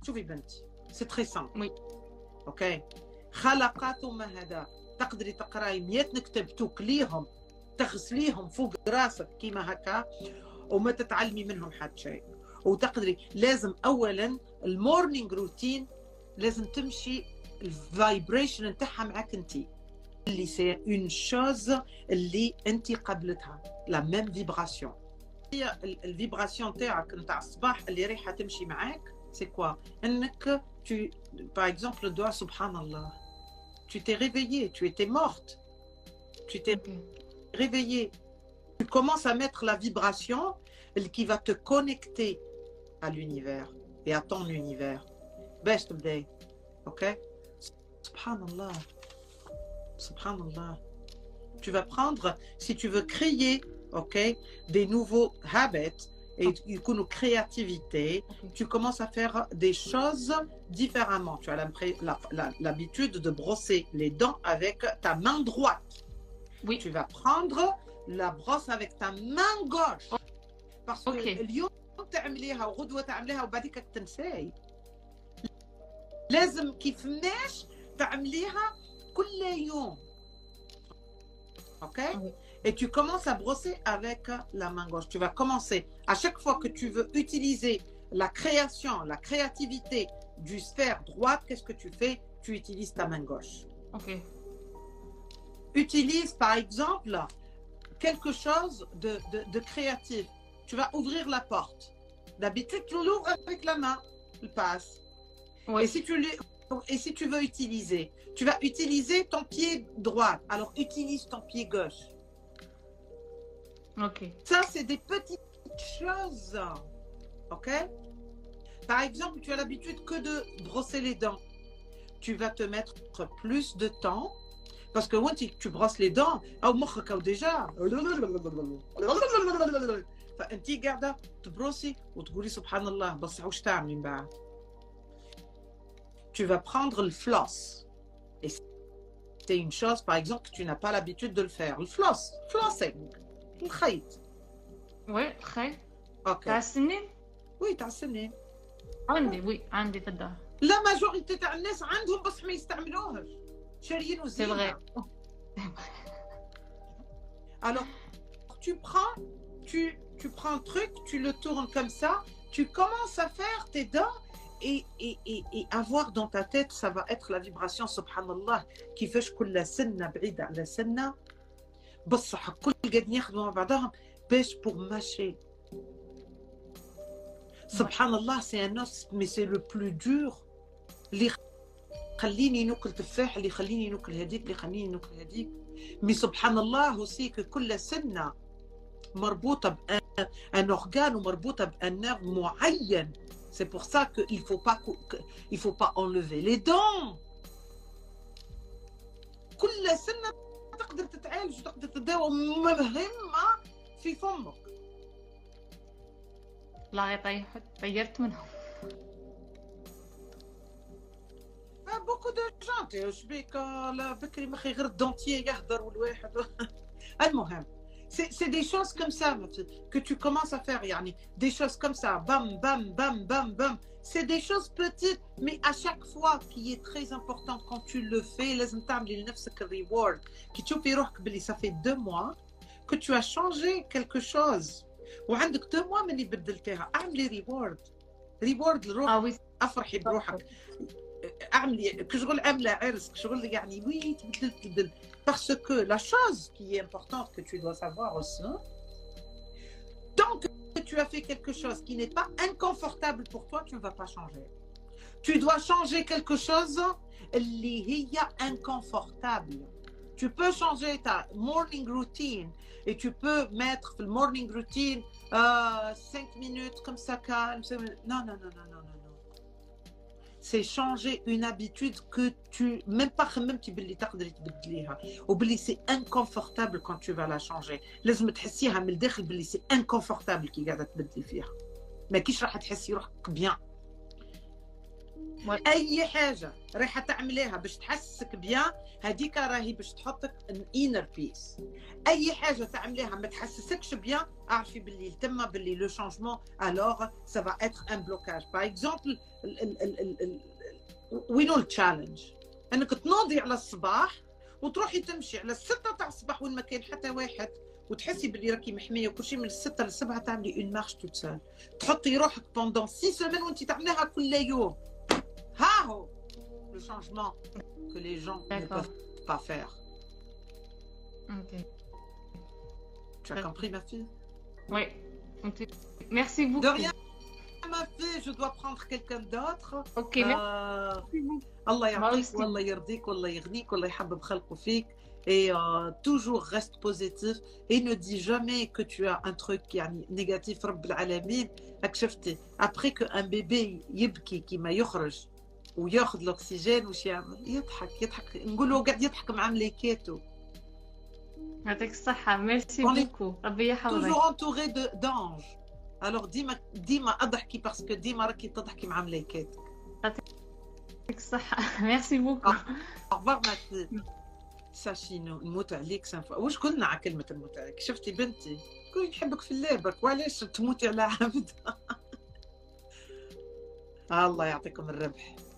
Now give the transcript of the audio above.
شوفي بنتي سي تري سامبل. وي اوكي. خلق ثم هدى. تقدري تقراي 100 نكتب توكليهم تغسليهم فوق راسك كيما هكا وما تتعلمي منهم حتى شيء. وتقدري لازم اولا المورنينج روتين لازم تمشي الفايبريشن نتاعها معاك انت اللي سي اون شوز اللي انت قبلتها لا ميم فيبراسيون. هي الفيبراسيون تاعك نتاع الصباح اللي رايحه تمشي معاك سي كوا انك tu par exemple le doigt subhanallah tu t'es réveillé tu étais morte tu t'es réveillé tu commences à mettre la vibration qui va te connecter à l'univers et à ton univers باش تبداي. ok subhanallah subhanallah tu vas prendre si tu veux créer ok des nouveaux habits et une créativité tu commences à faire des choses différemment. Tu as l'habitude de brosser les dents avec ta main droite. Oui. Tu vas prendre la brosse avec ta main gauche parce que اليوم تعمليها وغدوة تعمليها وبعديك تنساي. لازم كيفاش تعمليها كل يوم. ok et tu commences à brosser avec la main gauche. Tu vas commencer à chaque fois que tu veux utiliser la création, la créativité du sphère droite, qu'est-ce que tu fais? Tu utilises ta main gauche. Ok. Utilise par exemple quelque chose de créatif. Tu vas ouvrir la porte. D'habitude, tu l'ouvres avec la main, le passe. Oui. Et si tu veux utiliser, tu vas utiliser ton pied droit. Alors utilise ton pied gauche. Ok. Ça, c'est des petites choses. Ok? Par exemple, tu as l'habitude que de brosser les dents. Tu vas te mettre plus de temps. Parce que quand tu brosses les dents, déjà. فأنت قاعدة تبروسي وتقولي سبحان الله بصح واش تعملي من بعد. Tu vas prendre le floss. Et c'est une chose, par exemple, que tu n'as pas l'habitude de le faire. Le floss, flossing. الخيط. Oui, الخيط. Ok. تاع السنين؟ Oui, تاع السنين. عندي وي عندي في الدار. لا ماجوريتي تاع الناس عندهم بس ما يستعملوهاش. شاريين وزينة. Alors, tu prends le truc, tu le tournes comme ça, tu commences à faire tes dents et avoir dans ta tête, ça va être la vibration subhanallah كيفاش كل سنة بعيدة على سنة بصح كل قد يخدموا مع بعضهم باش pour mâcher. Subhanallah, c'est un os, mais c'est le plus dur. اللي خليني ناكل تفاح اللي خليني ناكل هذيك اللي خليني ناكل هذيك. Mais subhanallah aussi que كل سنة مربوطة بأن organe ومربوطة بأن nerf معين. C'est pour ça qu'il ne faut pas enlever les dents. كل سنة تقدر تتعالج وتقدر تداوى مهمة في فمك. لا طيرت منهم. beaucoup de gens ايش بيك لا بكري مخي غير الدونتيي يهدر والواحد. المهم c'est des choses comme ça que tu commences à faire يعني des choses comme ça bam bam bam bam bam. C'est des choses petites mais à chaque fois qui est très important quand tu le fais لازم تعملي لنفسك الريورد كي تشوفي روحك بلي ça fait 2 mois que tu as changé quelque chose وعندك 2 mois من اللي بدلتيها. اعملي ريورد لروحك. افرحي بروحك. اعملي كشغل عامله عرس كشغل يعني وي تبدل. Parce que la chose qui est importante que tu dois savoir aussi, tant que tu as fait quelque chose qui n'est pas inconfortable pour toi, tu ne vas pas changer. Tu dois changer quelque chose اللي هي inconfortable. Tu peux changer ta morning routine et tu peux mettre le morning routine 5 minutes comme ça calme. Non. C'est changer une habitude que tu même pas خممتي باللي تقدري تبدليها وباللي c'est inconfortable quand tu vas la changer. لازم تحسيها من الداخل باللي c'est inconfortable كي قاعده تبدلي فيها. ما كيش راح تحسي روحك bien. اي حاجه رايحه تعمليها باش تحسسك بيان، هذيك راهي باش تحطك ان انر بيس. اي حاجه تعمليها ما تحسسكش بيان، اعرفي باللي تما باللي لو شانجمون الوغ سا فا اتر ان بلوكاج. باغ اكزومبل وينو التشالنج انك تنوضي على الصباح وتروحي تمشي على 6 تاع الصباح وين ما كاين حتى واحد، وتحسي باللي راكي محميه وكل شيء، من 6 ل 7 تعملي اون مارش توت سول، تحطي روحك بوندون 6 سيمين وانت تعمليها كل يوم. ها هو le changement que les gens ne peuvent pas faire. Ok. Tu as compris, ma fille? Oui. Ok. Merci beaucoup. De rien, ma fille, je dois prendre quelqu'un d'autre. Ok, merci beaucoup. Allah يعطيك والله يرضيك والله يغنيك والله يحبب خلقه فيك. Et toujours reste positif et ne dis jamais que tu as un truc يعني négatif. رب العالمين راك شفتي après que un bébé يبكي كيما يخرج وياخذ الاكسجين وش يعمل؟ يضحك نقول له قاعد يضحك مع مليكاته. يعطيك الصحة. ميرسي بوكو. ربي يحفظك. toujours entouré d'anges. alors ديما اضحكي باسكو ديما راكي تضحكي مع مليكاتك. يعطيك الصحة. ميرسي بوكو. اخبار ما ساشي نموت عليك سنفا. واش قلنا على كلمة نموت عليك؟ شفتي بنتي كل يحبك في اللعبك وعلاش تموتي على عبد. الله يعطيكم الربح.